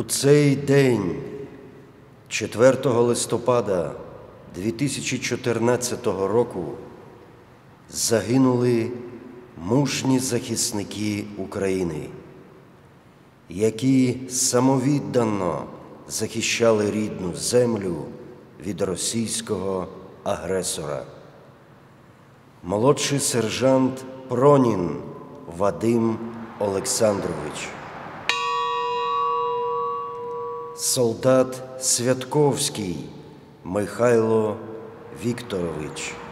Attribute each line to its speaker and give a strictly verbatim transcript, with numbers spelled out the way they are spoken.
Speaker 1: цей день, четвертого листопада дві тисячі чотирнадцятого року, загинули мужні захисники України, які самовіддано захищали рідну землю від російського агресора. Молодший сержант Пронін Вадим Олександрович, солдат Святковський Михайло Вікторович,